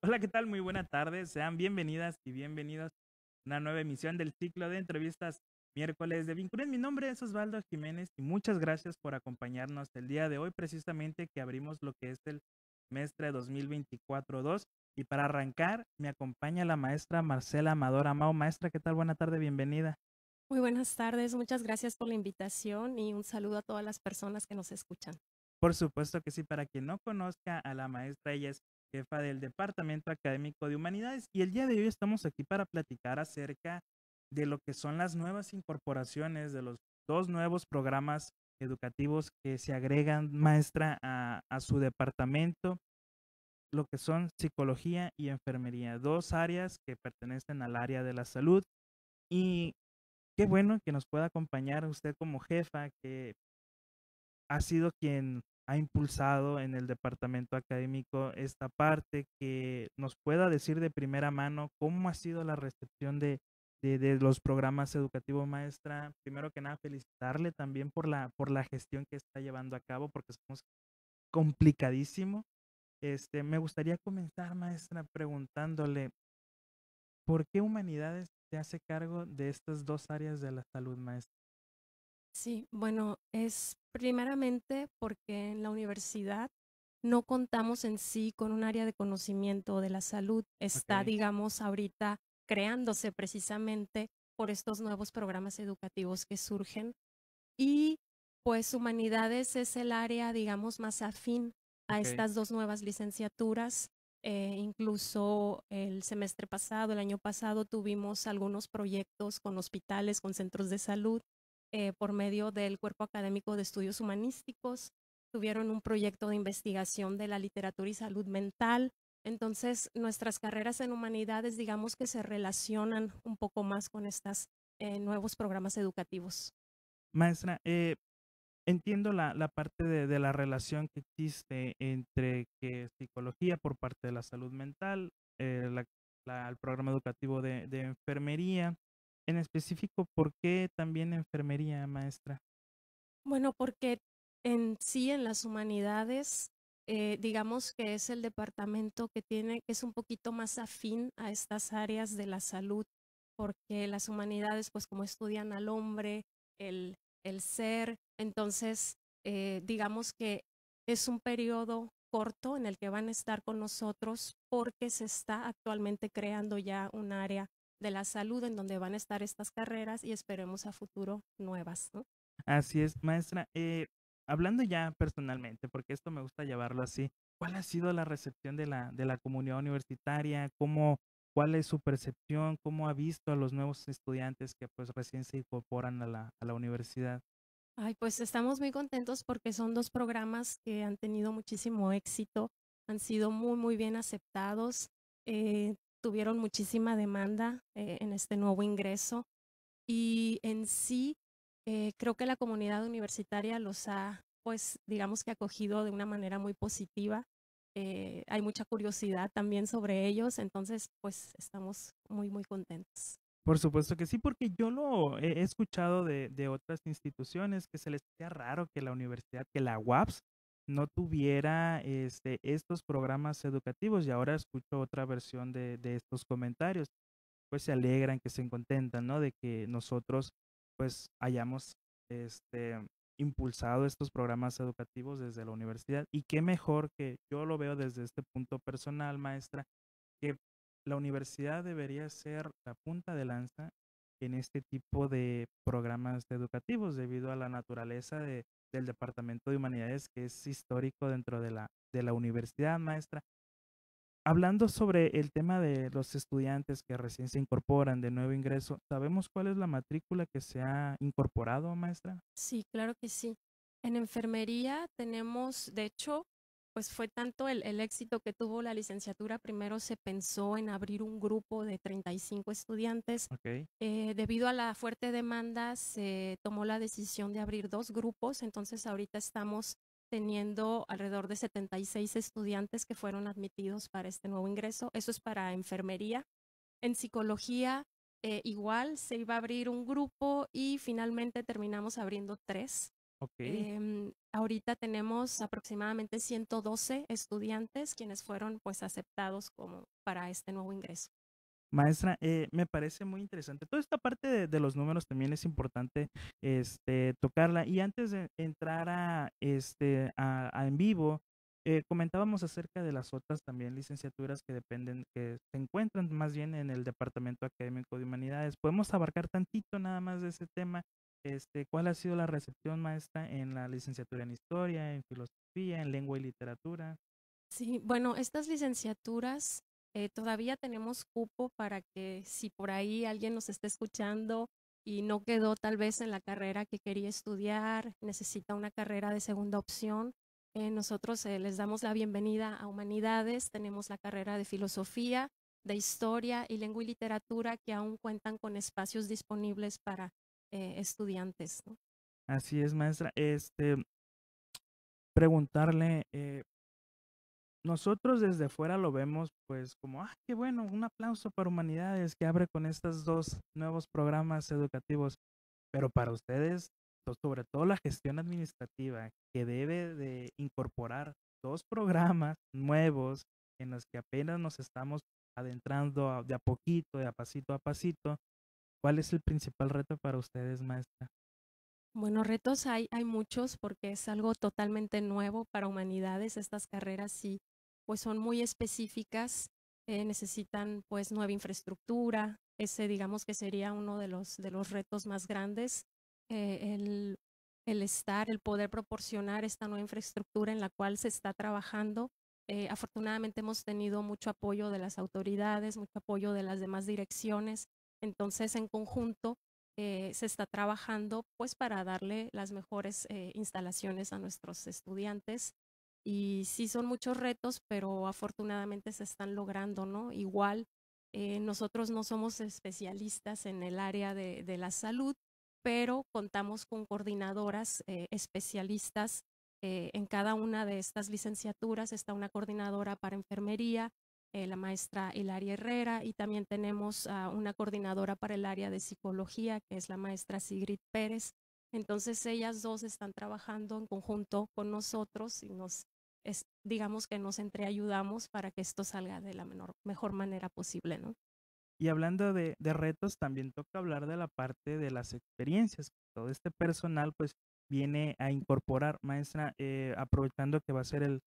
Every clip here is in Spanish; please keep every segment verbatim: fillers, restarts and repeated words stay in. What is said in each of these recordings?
Hola, ¿qué tal? Muy buena tarde. Sean bienvenidas y bienvenidos a una nueva emisión del ciclo de entrevistas miércoles de Vinculen. Mi nombre es Osvaldo Jiménez y muchas gracias por acompañarnos el día de hoy, precisamente que abrimos lo que es el semestre dos mil veinticuatro dos. Y para arrancar, me acompaña la maestra Marcela Amador Amao. Maestra, ¿qué tal? Buena tarde, bienvenida. Muy buenas tardes, muchas gracias por la invitación y un saludo a todas las personas que nos escuchan. Por supuesto que sí, para quien no conozca a la maestra, ella es jefa del Departamento Académico de Humanidades y el día de hoy estamos aquí para platicar acerca de lo que son las nuevas incorporaciones de los dos nuevos programas educativos que se agregan, maestra, a, a su departamento, lo que son psicología y enfermería, dos áreas que pertenecen al área de la salud. Y qué bueno que nos pueda acompañar usted como jefa, que ha sido quien ha impulsado en el departamento académico esta parte, que nos pueda decir de primera mano cómo ha sido la recepción de, de, de los programas educativos, maestra. Primero que nada, felicitarle también por la, por la gestión que está llevando a cabo, porque somos complicadísimo. Este, me gustaría comenzar, maestra, preguntándole, ¿por qué Humanidades se hace cargo de estas dos áreas de la salud, maestra? Sí, bueno, es primeramente porque en la universidad no contamos en sí con un área de conocimiento de la salud. Está, Ok, digamos, ahorita creándose precisamente por estos nuevos programas educativos que surgen. Y pues humanidades es el área, digamos, más afín a ok. estas dos nuevas licenciaturas. Eh, incluso el semestre pasado, el año pasado, tuvimos algunos proyectos con hospitales, con centros de salud, eh, por medio del Cuerpo Académico de Estudios Humanísticos. Tuvieron un proyecto de investigación de la literatura y salud mental. Entonces, nuestras carreras en humanidades, digamos que se relacionan un poco más con estos nuevos programas educativos. Maestra, eh, entiendo la, la parte de, de la relación que existe entre que psicología por parte de la salud mental, eh, la- la- el programa educativo de, de enfermería. En específico, ¿por qué también enfermería, maestra? Bueno, porque en sí, en las humanidades, eh, digamos que es el departamento que tiene, que es un poquito más afín a estas áreas de la salud, porque las humanidades, pues como estudian al hombre, el, el ser, entonces, eh, digamos que es un periodo corto en el que van a estar con nosotros porque se está actualmente creando ya un área de la salud en donde van a estar estas carreras y esperemos a futuro nuevas, ¿no? Así es, maestra. Eh, hablando ya personalmente, porque esto me gusta llevarlo así, ¿cuál ha sido la recepción de la, de la comunidad universitaria? ¿Cómo, cuál es su percepción? ¿Cómo ha visto a los nuevos estudiantes que pues recién se incorporan a la, a la universidad? Ay, pues estamos muy contentos porque son dos programas que han tenido muchísimo éxito, han sido muy, muy bien aceptados, eh, tuvieron muchísima demanda eh, en este nuevo ingreso y en sí eh, creo que la comunidad universitaria los ha, pues digamos que acogido de una manera muy positiva. Eh, hay mucha curiosidad también sobre ellos, entonces pues estamos muy, muy contentos. Por supuesto que sí, porque yo lo he he escuchado de, de otras instituciones que se les hacía raro que la universidad, que la U A P S no tuviera este, estos programas educativos y ahora escucho otra versión de, de estos comentarios. Pues se alegran, que se contentan, ¿no? De que nosotros pues hayamos este, impulsado estos programas educativos desde la universidad. Y qué mejor que yo lo veo desde este punto personal, maestra, que la universidad debería ser la punta de lanza en este tipo de programas educativos debido a la naturaleza de, del Departamento de Humanidades que es histórico dentro de la, de la universidad, maestra. Hablando sobre el tema de los estudiantes que recién se incorporan de nuevo ingreso, ¿sabemos cuál es la matrícula que se ha incorporado, maestra? Sí, claro que sí. En enfermería tenemos, de hecho, pues fue tanto el, el éxito que tuvo la licenciatura, primero se pensó en abrir un grupo de treinta y cinco estudiantes. Ok, Eh, debido a la fuerte demanda, se tomó la decisión de abrir dos grupos, entonces ahorita estamos teniendo alrededor de setenta y seis estudiantes que fueron admitidos para este nuevo ingreso. Eso es para enfermería. En psicología, eh, igual se iba a abrir un grupo y finalmente terminamos abriendo tres. Ok. Em, ahorita tenemos aproximadamente ciento doce estudiantes quienes fueron pues aceptados como para este nuevo ingreso. Maestra, eh, me parece muy interesante. Toda esta parte de, de los números también es importante este, tocarla. Y antes de entrar a, este, a, a en vivo, eh, comentábamos acerca de las otras también licenciaturas que dependen, que se encuentran más bien en el Departamento Académico de Humanidades. ¿Podemos abarcar tantito nada más de ese tema? Este, ¿cuál ha sido la recepción, maestra, en la licenciatura en Historia, en Filosofía, en Lengua y Literatura? Sí, bueno, estas licenciaturas eh, todavía tenemos cupo para que si por ahí alguien nos está escuchando y no quedó tal vez en la carrera que quería estudiar, necesita una carrera de segunda opción, eh, nosotros eh, les damos la bienvenida a Humanidades, tenemos la carrera de Filosofía, de Historia y Lengua y Literatura que aún cuentan con espacios disponibles para eh, estudiantes, ¿no? Así es, maestra. Este, preguntarle, eh, nosotros desde fuera lo vemos pues como, ah, qué bueno, un aplauso para Humanidades que abre con estos dos nuevos programas educativos, pero para ustedes, so- sobre todo la gestión administrativa, que debe de incorporar dos programas nuevos en los que apenas nos estamos adentrando a- de a poquito, de a pasito a pasito, ¿cuál es el principal reto para ustedes, maestra? Bueno, retos hay, hay muchos porque es algo totalmente nuevo para humanidades. Estas carreras sí, pues son muy específicas, eh, necesitan pues nueva infraestructura. Ese digamos que sería uno de los, de los retos más grandes, eh, el, el estar, el poder proporcionar esta nueva infraestructura en la cual se está trabajando. Eh, afortunadamente hemos tenido mucho apoyo de las autoridades, mucho apoyo de las demás direcciones. Entonces, en conjunto, eh, se está trabajando pues para darle las mejores eh, instalaciones a nuestros estudiantes. Y sí son muchos retos, pero afortunadamente se están logrando, ¿no? Igual eh, nosotros no somos especialistas en el área de, de la salud, pero contamos con coordinadoras eh, especialistas eh, en cada una de estas licenciaturas. Está una coordinadora para enfermería, eh, la maestra Hilaria Herrera, y también tenemos uh, una coordinadora para el área de psicología, que es la maestra Sigrid Pérez. Entonces ellas dos están trabajando en conjunto con nosotros y nos, es, digamos que nos entreayudamos para que esto salga de la menor, mejor manera posible, ¿no? Y hablando de, de retos, también toca hablar de la parte de las experiencias. Todo este personal pues viene a incorporar, maestra, eh, aprovechando que va a ser el,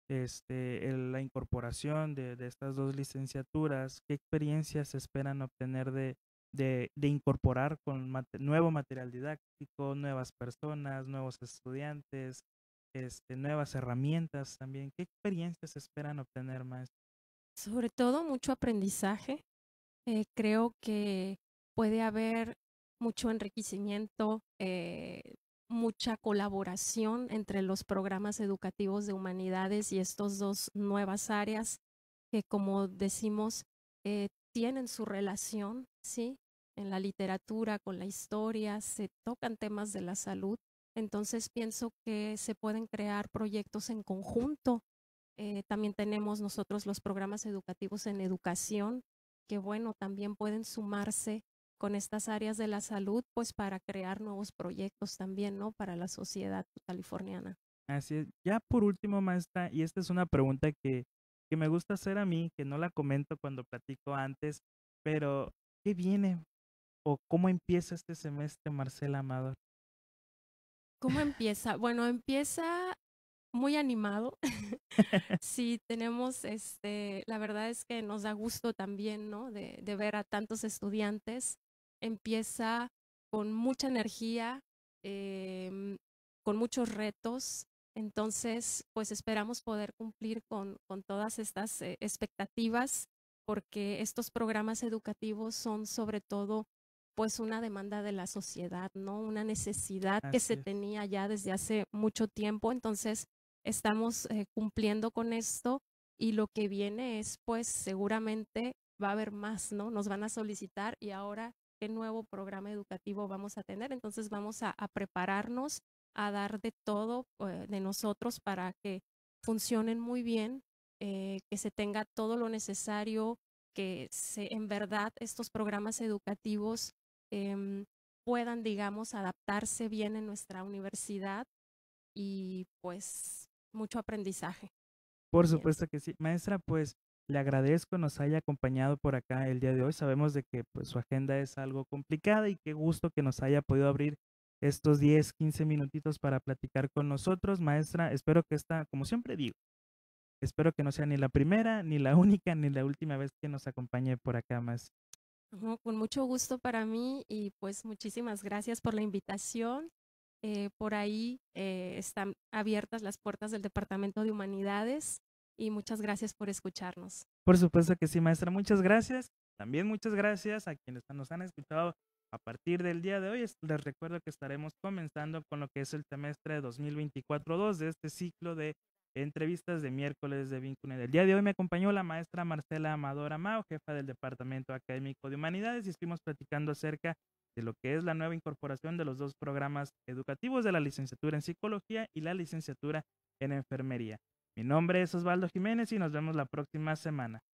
este, el- la incorporación de, de estas dos licenciaturas, ¿qué experiencias se esperan obtener de, de, de incorporar con mate- nuevo material didáctico, nuevas personas, nuevos estudiantes, este, nuevas herramientas también? ¿Qué experiencias se esperan obtener, maestra? Sobre todo mucho aprendizaje. Eh, creo que puede haber mucho enriquecimiento, eh, mucha colaboración entre los programas educativos de humanidades y estos dos nuevas áreas que, como decimos, eh, tienen su relación, ¿sí? En la literatura, con la historia, se tocan temas de la salud. Entonces pienso que se pueden crear proyectos en conjunto. Eh, también tenemos nosotros los programas educativos en educación, que bueno, también pueden sumarse con estas áreas de la salud, pues para crear nuevos proyectos también, ¿no? Para la sociedad californiana. Así es. Ya por último, maestra, y esta es una pregunta que, que me gusta hacer a mí, que no la comento cuando platico antes, pero ¿qué viene o cómo empieza este semestre, Marcela Amador? ¿Cómo empieza? Bueno, empieza muy animado. Sí, tenemos, este, la verdad es que nos da gusto también, ¿no? De, de ver a tantos estudiantes. Empieza con mucha energía, em, con muchos retos. Entonces, pues esperamos poder cumplir con, con todas estas eh, expectativas, porque estos programas educativos son sobre todo, pues una demanda de la sociedad, ¿no? Una necesidad que Así se es. tenía ya desde hace mucho tiempo. Entonces, estamos eh, cumpliendo con esto y lo que viene es, pues seguramente va a haber más, ¿no? Nos van a solicitar y ahora qué nuevo programa educativo vamos a tener. Entonces vamos a, a prepararnos, a dar de todo eh, de nosotros para que funcionen muy bien, eh, que se tenga todo lo necesario, que se, en verdad estos programas educativos em, puedan, digamos, adaptarse bien en nuestra universidad y pues mucho aprendizaje Por también. supuesto que sí. Maestra, pues le agradezco nos haya acompañado por acá el día de hoy. Sabemos de que pues su agenda es algo complicada y qué gusto que nos haya podido abrir estos diez, quince minutitos para platicar con nosotros. Maestra, espero que esta, como siempre digo, espero que no sea ni la primera, ni la única, ni la última vez que nos acompañe por acá más. Ujú, con mucho gusto para mí y pues muchísimas gracias por la invitación. Eh, por ahí eh, están abiertas las puertas del Departamento de Humanidades y muchas gracias por escucharnos. Por supuesto que sí, maestra. Muchas gracias. También muchas gracias a quienes nos han escuchado a partir del día de hoy. Es- Les recuerdo que estaremos comenzando con lo que es el semestre dos mil veinticuatro dos de este ciclo de entrevistas de miércoles de Vínculo. Del día de hoy me acompañó la maestra Marcela Amadora Mao, jefa del Departamento Académico de Humanidades, y estuvimos platicando acerca de lo que es la nueva incorporación de los dos programas educativos de la licenciatura en psicología y la licenciatura en enfermería. Mi nombre es Osvaldo Jiménez y nos vemos la próxima semana.